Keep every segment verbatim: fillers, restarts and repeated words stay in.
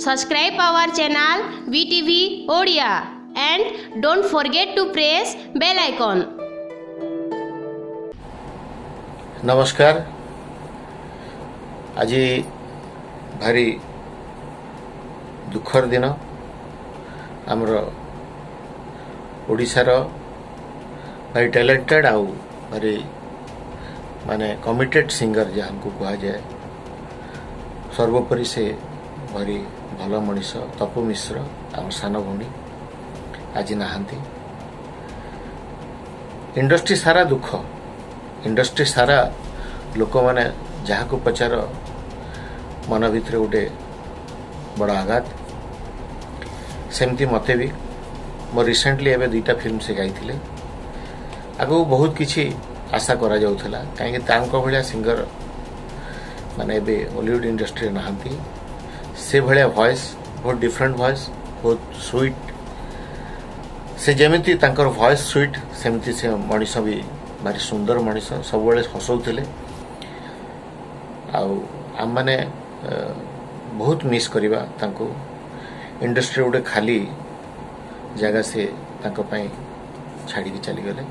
subscribe our channel V T V Odia and don't forget to press bell icon. नमस्कार। आज भारी दुखर दिन आमर ओडिशार भारी टैलेंटेड आउ भारी माने कमिटेड सिंगर जहाँ को कहा जाए सर्वोपरि से भारी भल मनीष तपु मिश्र आम सान भौणी आज नहांती। इंडस्ट्री सारा दुख, इंडस्ट्री सारा लोक माने जहाँ को पचार मन भितर गोटे बड़ आघात। सेमती मते भी मो रिसेंटली एवं दुईटा फिल्म से गाई आगु बहुत किछि आशा करा जाउथला काहे तांको भलिया सिंगर माने बे हॉलीवुड इंडस्ट्री नहांती। से भलिया वॉइस बहुत डिफरेंट वॉइस, बहुत स्वीट। से जेमिति तांकर वॉइस स्वीट सेमती से मनीष भी भारी सुंदर मनीष, सब बेले हसौथिले। आउ आम माने बहुत मिस करिबा तांको। इंडस्ट्री गोटे खाली जगह से तांको पई छाड़ी के चली गले।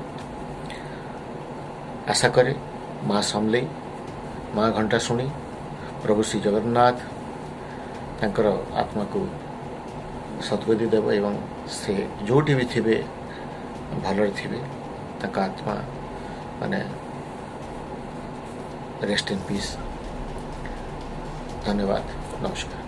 आशा करे माँ समले माँ घंटा शुणी प्रभु श्री जगन्नाथ तांकर आत्मा को सद्गति देव एवं से जोटी भी थिबे भलरे थिबे तांका आत्मा माने रेस्ट इन पीस। धन्यवाद, नमस्कार।